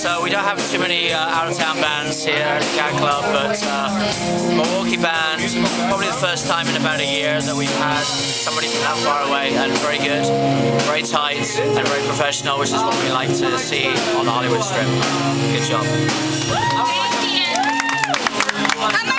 So we don't have too many out-of-town bands here at the Cat Club, but Milwaukee band, probably the first time in about a year that we've had somebody from that far away, and very good, very tight, and very professional, which is what we like to see on the Hollywood Strip. Good job. Thank you.